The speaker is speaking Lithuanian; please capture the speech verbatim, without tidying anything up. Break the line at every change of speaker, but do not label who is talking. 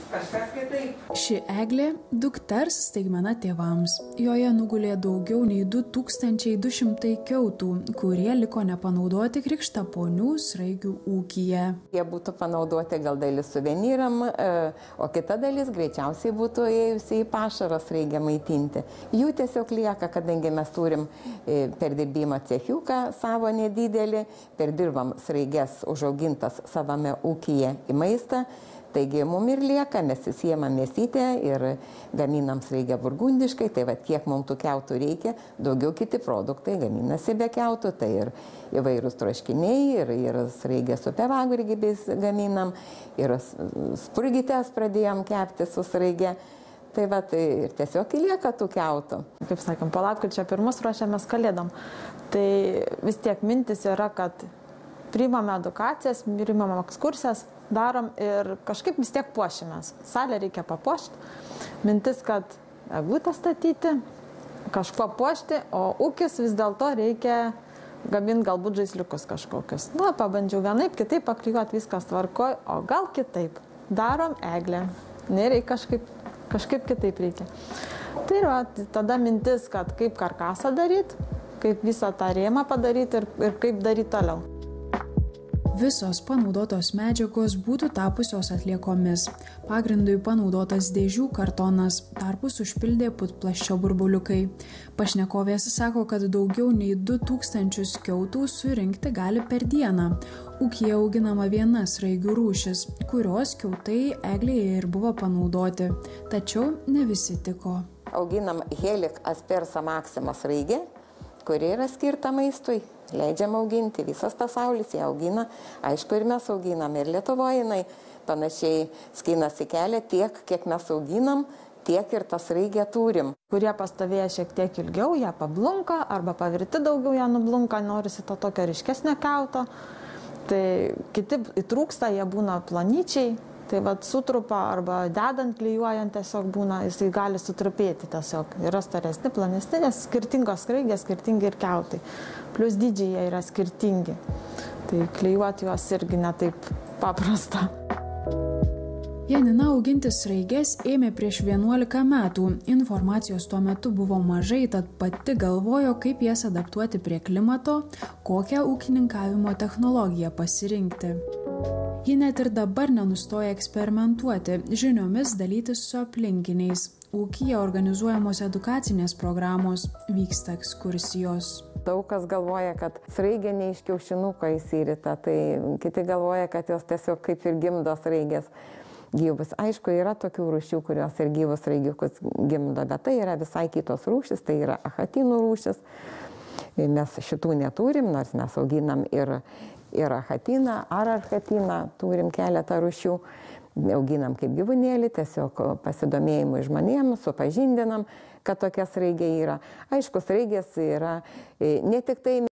kažkas kitaip.
Ši eglė – dukters staigmena tėvams. Joje nugulė daugiau nei du tūkstančiai du šimtai kiautų, kurie liko nepanaudoti krikštaponių sraigių ūkyje.
Jie būtų panaudoti gal dalis suvenyram, o kita dalis greičiausiai būtų ėjusi į pašarą sraigę maitinti. Jų tiesiog lieka, kadangi mes turim perdirbimo cechiuką savo nedidelį, perdirbam sraiges užaugintas savame ūkyje į maistą. Taigi mum ir lieka, mes įsiemam mėsytę ir gaminam sraigę burgundiškai, tai va kiek mums tų kiautų reikia, daugiau kiti produktai gaminasi be kiautų, tai ir įvairūs troškiniai, ir, ir sraigę su pievagrybiais gaminam, ir spurgytes pradėjom kepti su sraige. Tai va, tai ir tiesiog lieka tų kiautų.
Kaip sakėm, po lapkričio pirmus ruošiamės kalėdom. Tai vis tiek mintis yra, kad priimame edukacijas, priimame ekskursijas, darom ir kažkaip vis tiek puošimės. Salę reikia papuošti. Mintis, kad eglutę statyti, kažkuo puošti, o ūkis vis dėlto reikia gaminti galbūt žaisliukus kažkokius. Na, pabandžiau vienaip, kitaip paklijuoti, viskas tvarkoj, o gal kitaip. Darom eglę. Nereikia kažkaip, kažkaip kitaip reikia. Tai yra tada mintis, kad kaip karkasą daryti, kaip visą tą rėmą padaryti ir, ir kaip daryti toliau.
Visos panaudotos medžiagos būtų tapusios atliekomis. Pagrindui panaudotas dėžių kartonas, tarpus užpildė putplasčio burbuliukai. Pašnekovės sako, kad daugiau nei du tūkstančius kiautų surinkti gali per dieną. Ūkyje auginama viena sraigių rūšis, kurios kiautai eglėje ir buvo panaudoti. Tačiau ne visi tiko.
Auginam Helik aspersa maxima sraigę, kuri yra skirta maistui. Leidžiam auginti, visas pasaulis ją augina, aišku ir mes auginam, ir Lietuvoje jinai panašiai skinasi kelią tiek, kiek mes auginam, tiek ir tą sraigę turim.
Kurie pastovėję šiek tiek ilgiau, ją pablunka, arba pavirti daugiau ją nublunka, norisi to tokio ryškesnio kiauto. Tai kiti įtrūksta, jie būna plonyčiai, tai vat sutrupa arba dedant, klijuojant tiesiog būna, jisai gali sutrupėti tiesiog. Yra storesni, planesni, nes skirtingos sraigės, skirtingi ir kiautai. Plus dydžiai jie yra skirtingi. Tai klijuoti juos irgi netaip paprasta.
Janina auginti sraiges ėmė prieš vienuolika metų. Informacijos tuo metu buvo mažai, tad pati galvojo, kaip jas adaptuoti prie klimato, kokią ūkininkavimo technologiją pasirinkti. Ji net ir dabar nenustoja eksperimentuoti, žiniomis dalytis su aplinkiniais. Ūkyje organizuojamos edukacinės programos, vyksta ekskursijos.
Daug kas galvoja, kad sraigė ne iš kiaušinuko įsirita, tai kiti galvoja, kad jos tiesiog kaip ir gimdo sraigės gyvus. Aišku, yra tokių rūšių, kurios ir gyvus sraigiukus gimdo, bet tai yra visai kitos rūšis, tai yra achatinų rūšis. Mes šitų neturim, nors mes auginam ir, ir achatiną ar archatiną, turim keletą rūšių. Auginam kaip gyvūnėlį, tiesiog pasidomėjimui žmonėms, supažindinam, kad tokia sraigė yra. Aišku, sraigės yra ne tik tai